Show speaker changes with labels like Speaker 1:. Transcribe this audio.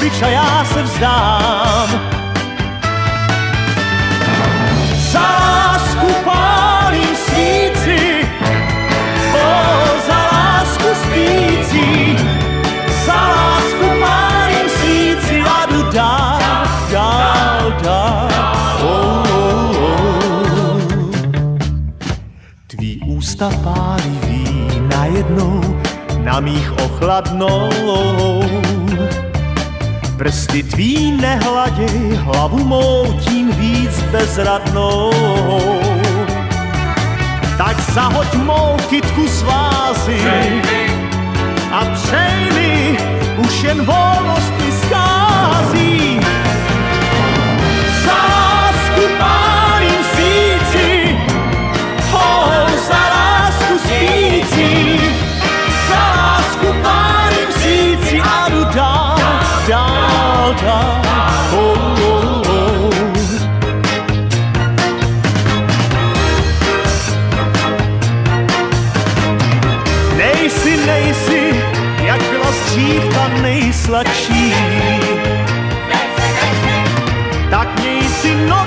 Speaker 1: křič a já se vzdám. Za lásku pálím svíci, za lásku spící, za lásku pálím svíci a jdu dál, dál, dál. Tví ústa pálivý najednou na mých ochladnou, prsty tví nehladěj, hlavu mou tím víc bezradnou. Tak zahoď mou kytku z vázy a přej mi, už jen volnost mi schází. Za lásku pálím svíci, za lásku spící, za lásku pálím svíci a jdu dál, dál, dál. Nejsi, jak byla dřív ta nejsladší, tak měj si